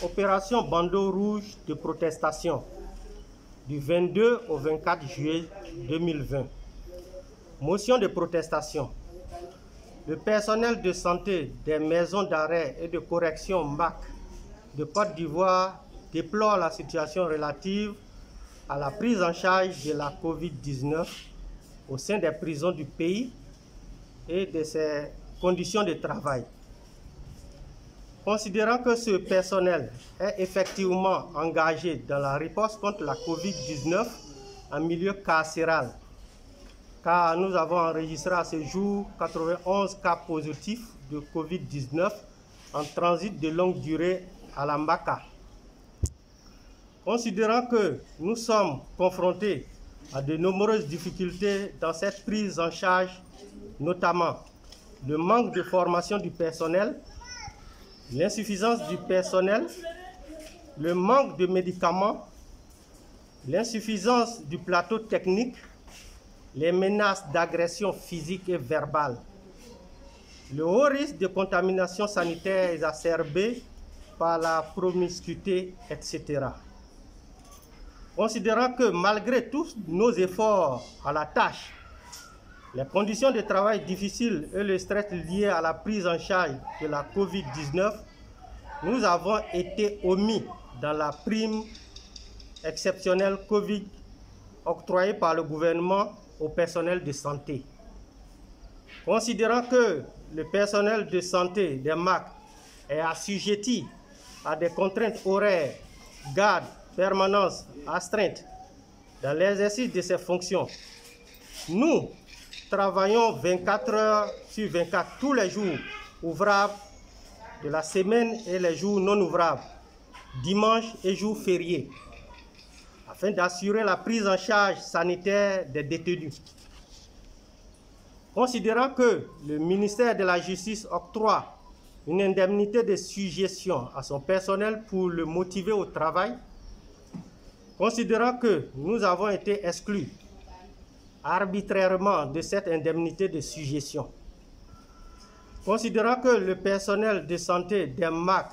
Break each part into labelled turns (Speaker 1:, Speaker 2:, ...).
Speaker 1: Opération bandeau rouge de protestation du 22 au 24 juillet 2020. Motion de protestation. Le personnel de santé des maisons d'arrêt et de correction MAC de Côte d'Ivoire déplore la situation relative à la prise en charge de la COVID-19 au sein des prisons du pays et de ses conditions de travail. Considérant que ce personnel est effectivement engagé dans la riposte contre la COVID-19 en milieu carcéral, car nous avons enregistré à ce jour 91 cas positifs de COVID-19 en transit de longue durée à la Mbaka. Considérant que nous sommes confrontés à de nombreuses difficultés dans cette prise en charge, notamment le manque de formation du personnel, l'insuffisance du personnel, le manque de médicaments, l'insuffisance du plateau technique, les menaces d'agression physique et verbale, le haut risque de contamination sanitaire exacerbé par la promiscuité, etc. Considérant que malgré tous nos efforts à la tâche, les conditions de travail difficiles et le stress lié à la prise en charge de la COVID-19, nous avons été omis dans la prime exceptionnelle COVID octroyée par le gouvernement au personnel de santé. Considérant que le personnel de santé des MAC est assujetti à des contraintes horaires, garde, permanence, astreinte dans l'exercice de ses fonctions, nous travaillons 24 heures sur 24 tous les jours ouvrables de la semaine et les jours non ouvrables, dimanche et jours fériés, afin d'assurer la prise en charge sanitaire des détenus. Considérant que le ministère de la Justice octroie une indemnité de sujétion à son personnel pour le motiver au travail, considérant que nous avons été exclus arbitrairement de cette indemnité de sujétion, considérant que le personnel de santé des MAC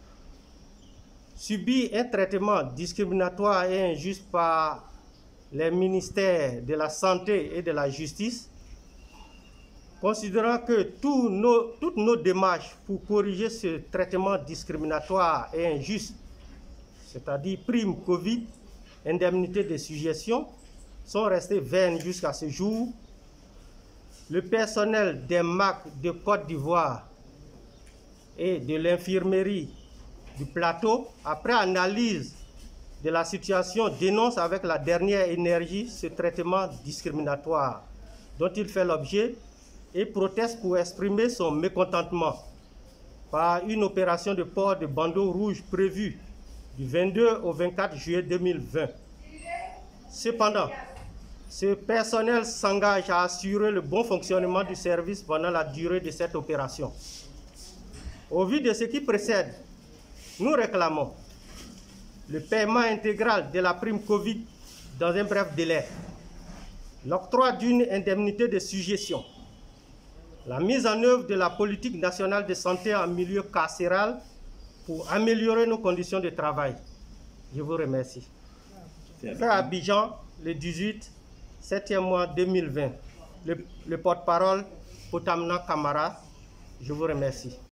Speaker 1: subit un traitement discriminatoire et injuste par les ministères de la Santé et de la Justice, considérant que toutes nos démarches pour corriger ce traitement discriminatoire et injuste, c'est-à-dire prime Covid, indemnité de sujétion, sont restées vaines jusqu'à ce jour, le personnel des MAC de Côte d'Ivoire et de l'infirmerie du plateau, après analyse de la situation, dénonce avec la dernière énergie ce traitement discriminatoire dont il fait l'objet et proteste pour exprimer son mécontentement par une opération de port de bandeau rouge prévue du 22 au 24 juillet 2020. Cependant, ce personnel s'engage à assurer le bon fonctionnement du service pendant la durée de cette opération. Au vu de ce qui précède, nous réclamons le paiement intégral de la prime Covid dans un bref délai, l'octroi d'une indemnité de sujétion, la mise en œuvre de la politique nationale de santé en milieu carcéral pour améliorer nos conditions de travail. Je vous remercie. Fait à Abidjan, le 18, 7e mois 2020. Le porte-parole, Potamna Kamara. Je vous remercie.